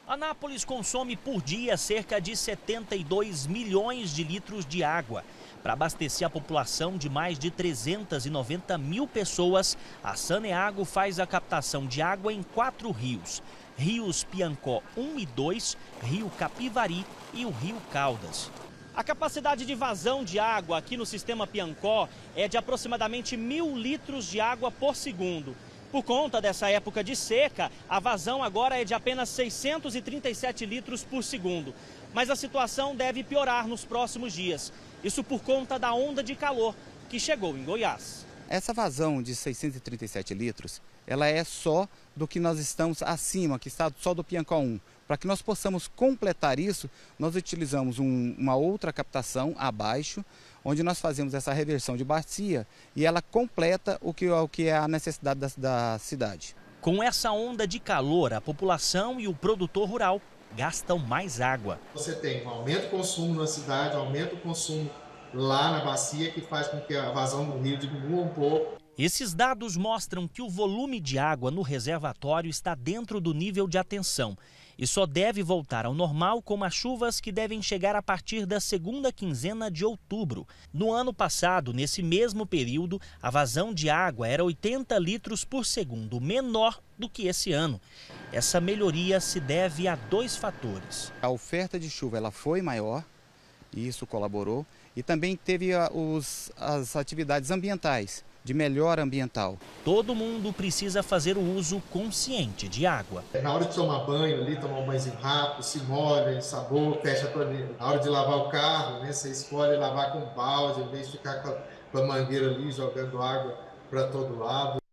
Anápolis consome por dia cerca de 72 milhões de litros de água. Para abastecer a população de mais de 390 mil pessoas, a Saneago faz a captação de água em 4 rios. Rios Piancó 1 e 2, Rio Capivari e o Rio Caldas. A capacidade de vazão de água aqui no sistema Piancó é de aproximadamente 1.000 litros de água por segundo. Por conta dessa época de seca, a vazão agora é de apenas 637 litros por segundo. Mas a situação deve piorar nos próximos dias. Isso por conta da onda de calor que chegou em Goiás. Essa vazão de 637 litros, ela é só do que nós estamos acima, que está só do Piancó 1. Para que nós possamos completar isso, nós utilizamos uma outra captação abaixo, onde nós fazemos essa reversão de bacia e ela completa o que é a necessidade da cidade. Com essa onda de calor, a população e o produtor rural gastam mais água. Você tem um aumento do consumo na cidade, aumento do consumo lá na bacia, que faz com que a vazão do rio diminua um pouco. Esses dados mostram que o volume de água no reservatório está dentro do nível de atenção e só deve voltar ao normal com as chuvas que devem chegar a partir da segunda quinzena de outubro. No ano passado, nesse mesmo período, a vazão de água era 80 litros por segundo, menor do que esse ano. Essa melhoria se deve a 2 fatores. A oferta de chuva ela foi maior, e isso colaborou, e também teve as atividades ambientais, de melhora ambiental. Todo mundo precisa fazer o uso consciente de água. Na hora de tomar banho ali, tomar um banhozinho rápido, se molha, sabor, fecha a torneira. Na hora de lavar o carro, né, você escolhe lavar com balde, em vez de ficar com a mangueira ali jogando água para todo lado.